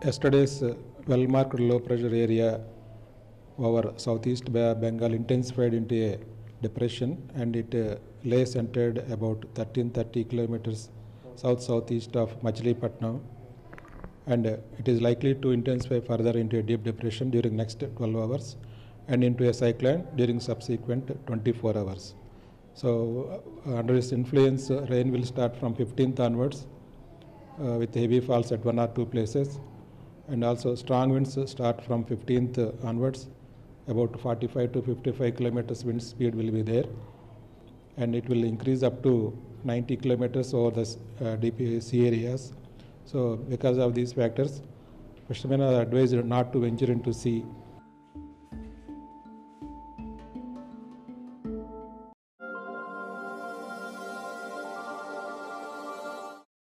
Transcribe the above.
Yesterday's well-marked low-pressure area over southeast Bay of Bengal intensified into a depression, and it lay centered about 1330 kilometers south-southeast of Machilipatnam, and it is likely to intensify further into a deep depression during next 12 hours and into a cyclone during subsequent 24 hours. So under its influence, rain will start from 15th onwards with heavy falls at one or two places, and also strong winds start from 15th onwards. About 45 to 55 kilometers wind speed will be there, and it will increase up to 90 kilometers over the deep sea areas. So because of these factors, fishermen are advised not to venture into sea